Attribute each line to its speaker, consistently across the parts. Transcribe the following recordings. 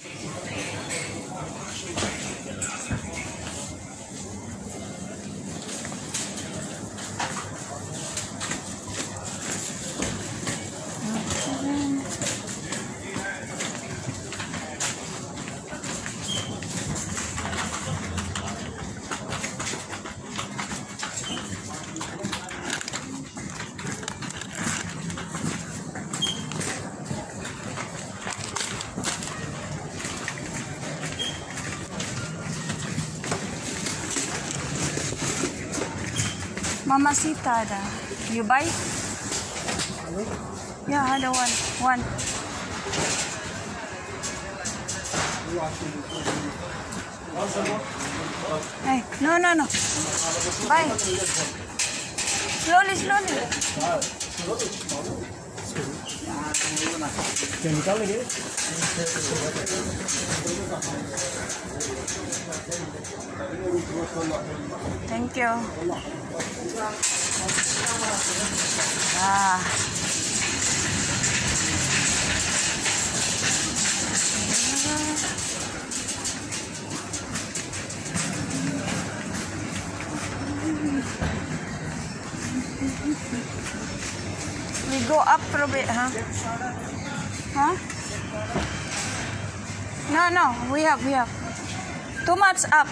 Speaker 1: Mamacita da. You buy? Yeah, ada one. Hey, no. Buy. Slowly. Thank you. We go up a bit, huh? No, we have. Too much up.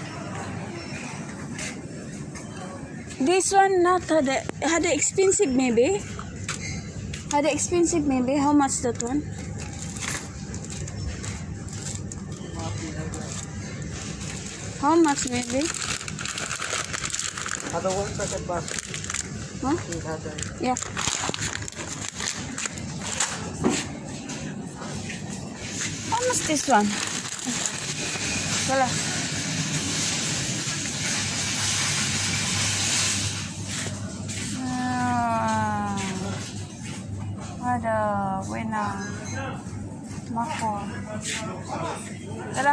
Speaker 1: This one not had expensive maybe. How much that one? How much maybe?
Speaker 2: Other one packet bus.
Speaker 1: Huh? Yeah. How much this one? Wala. Ada buena. Mako. Tara.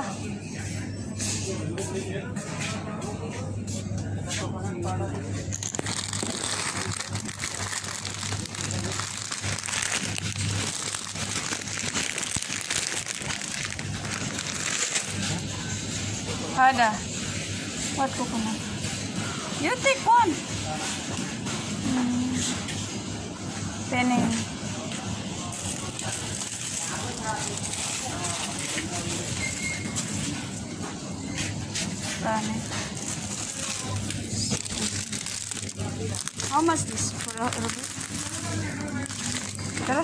Speaker 1: Ada. What coconut? You take one. Penny. How much this for a bit? Tara.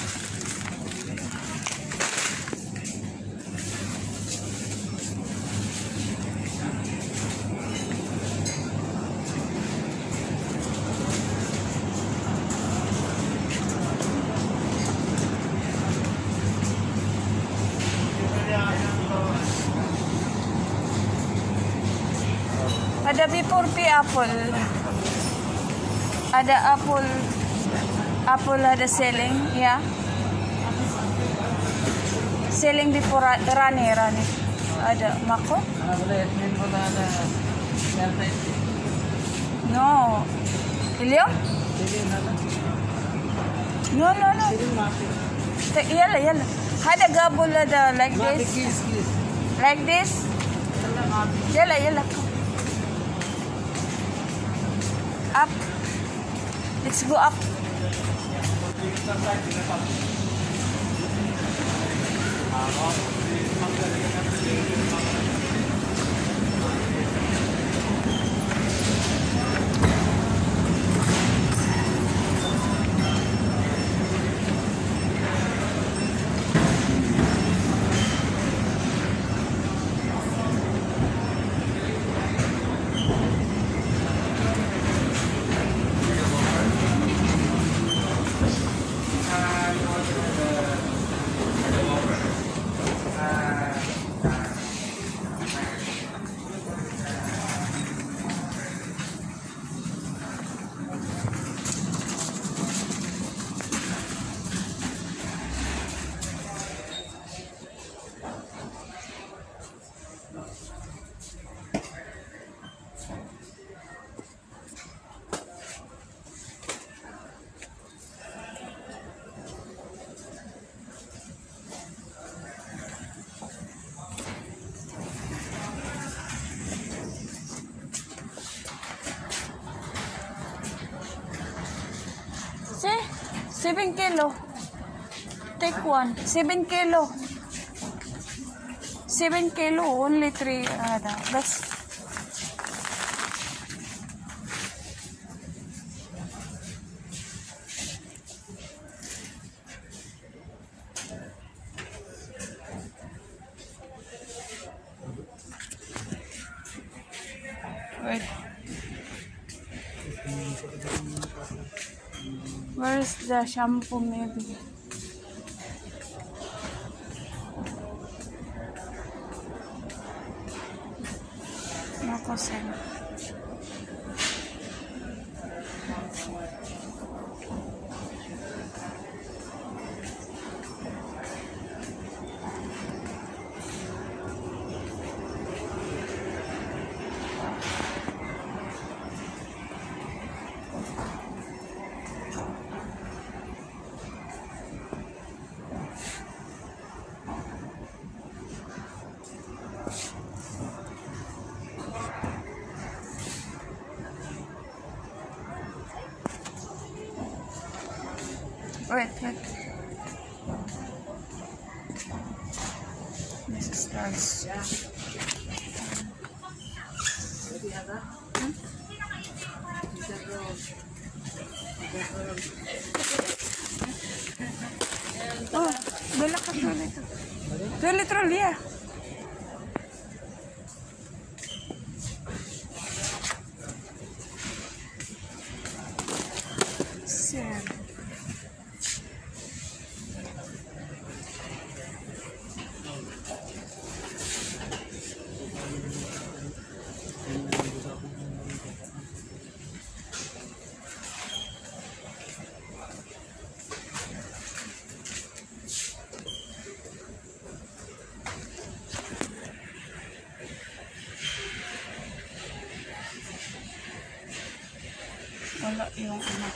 Speaker 1: Ada B4P apple. Ada apple ada selling, ya. Selling before rani. Ada mako? No. Helium? No. Yalla. Ada gabul ada like this. Like this. Yalla. Up. Let's go up. 7 kilo. Take one. 7 kilo. 7 kilo. Only 3. That's... Wait. Where's the shampoo maybe? Nako sen. Wait. This is nice. Oh, bala ka toilet. Toilet roll, yeah. Sir. Wala yung anak.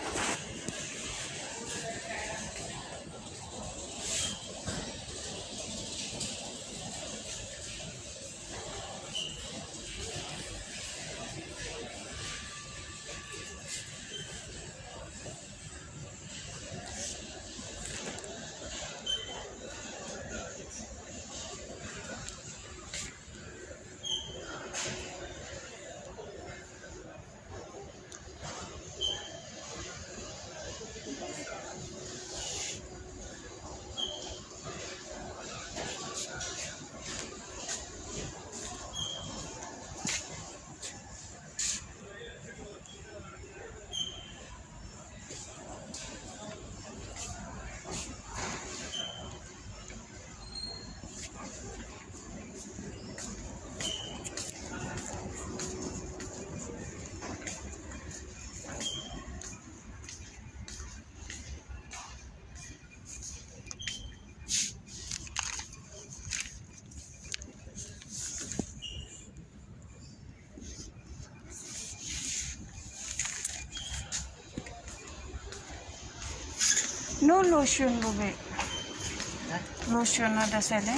Speaker 1: No lotion, Ruby. Lotion na selling?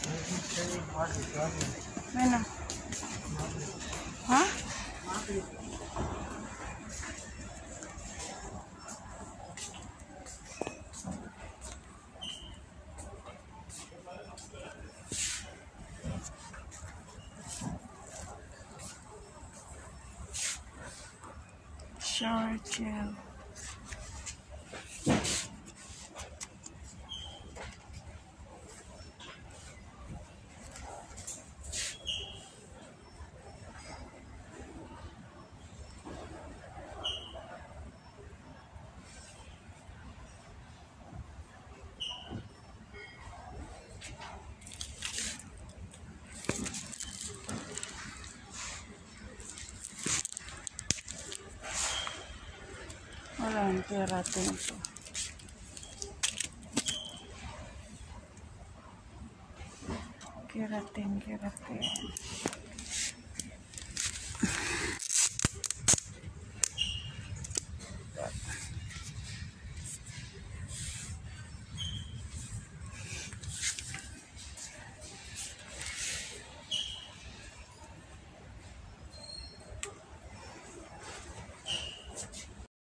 Speaker 1: Ano? Huh? Shower gel. Wala ang keratin ito. Keratin.